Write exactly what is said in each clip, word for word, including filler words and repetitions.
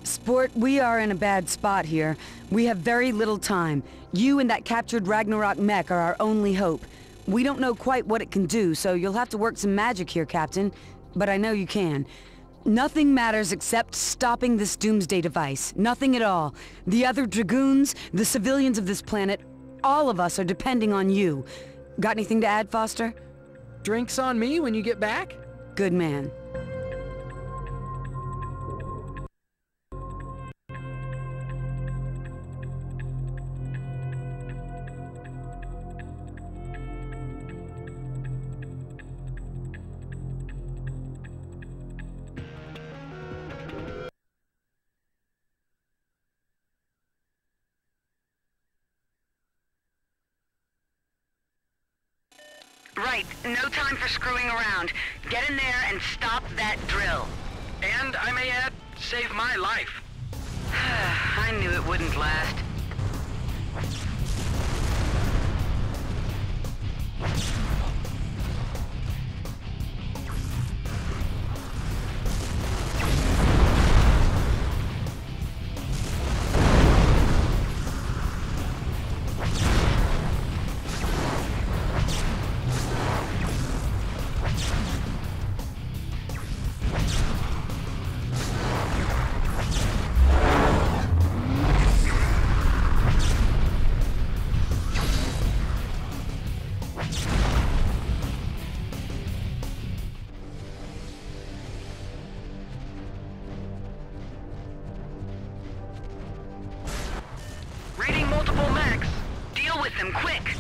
Sport, we are in a bad spot here. We have very little time. You and that captured Ragnarok mech are our only hope. We don't know quite what it can do, so you'll have to work some magic here, Captain. But I know you can. Nothing matters except stopping this doomsday device. Nothing at all. The other Dragoons, the civilians of this planet, all of us are depending on you. Got anything to add, Foster? Drinks on me when you get back? Good man. Right, no time for screwing around. Get in there and stop that drill. And, I may add, save my life. I knew it wouldn't last. Reading multiple mechs. Deal with them quick.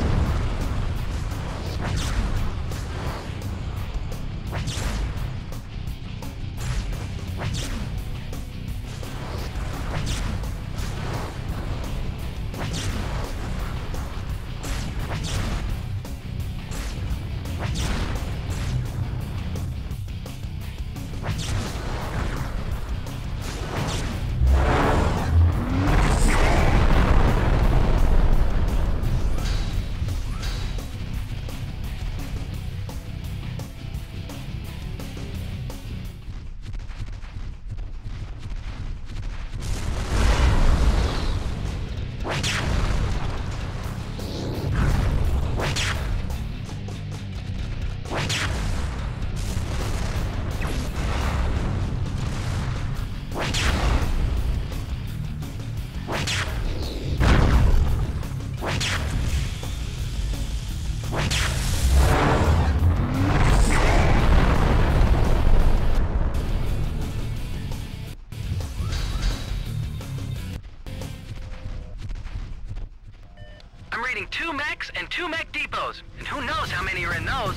I'm reading two mechs and two mech depots, and who knows how many are in those.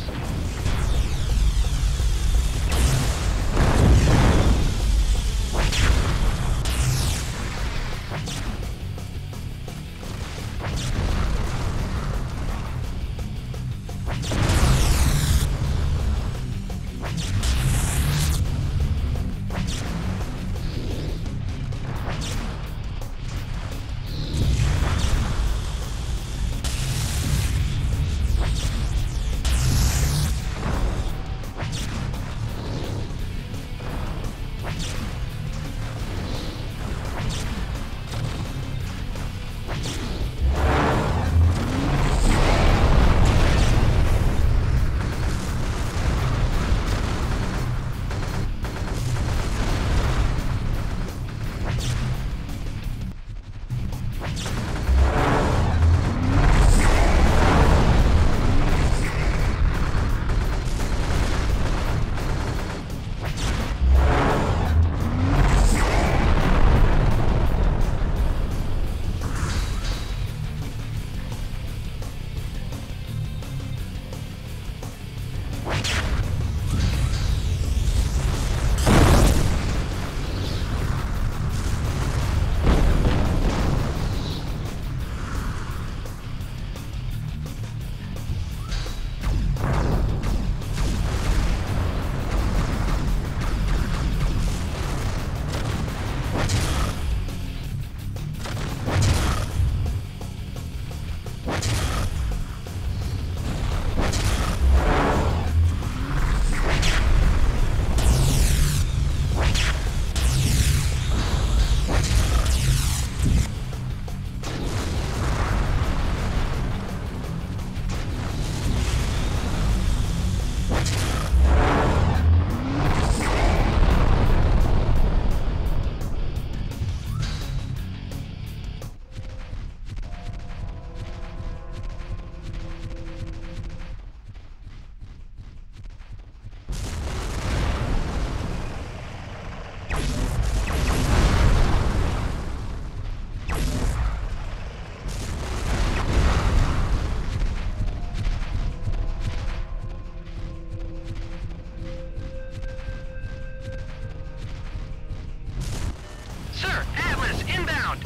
Sir, Atlas, inbound!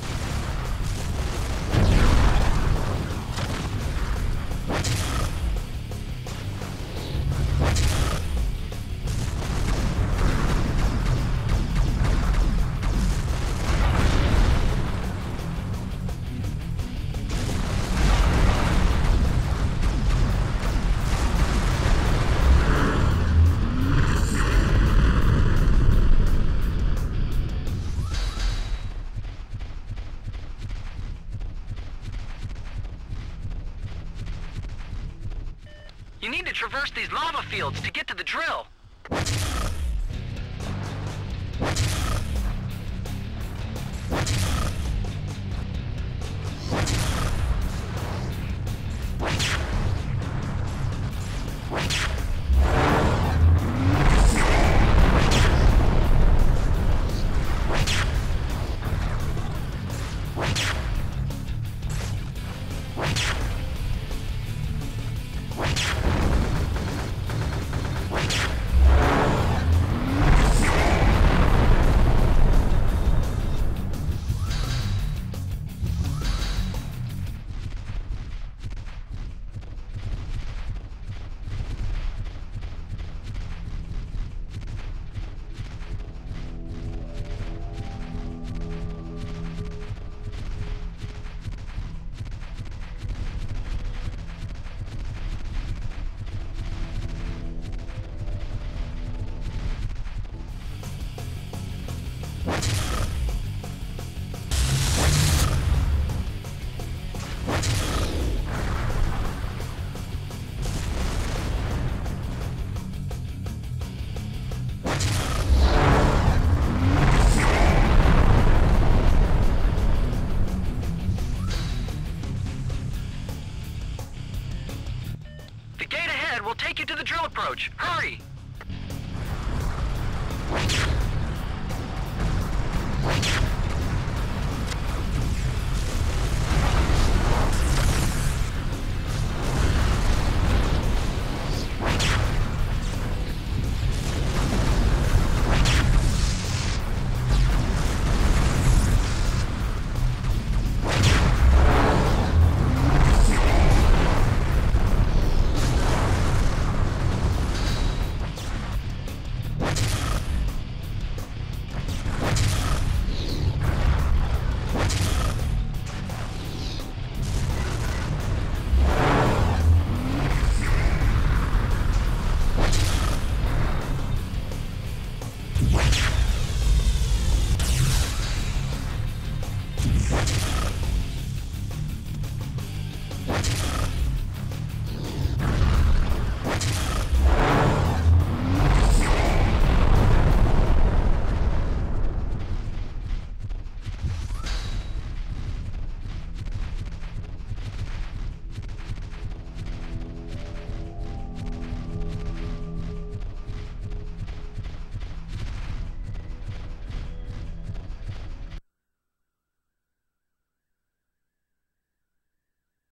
You need to traverse these lava fields to get to the drill. The gate ahead will take you to the drill approach. Hurry!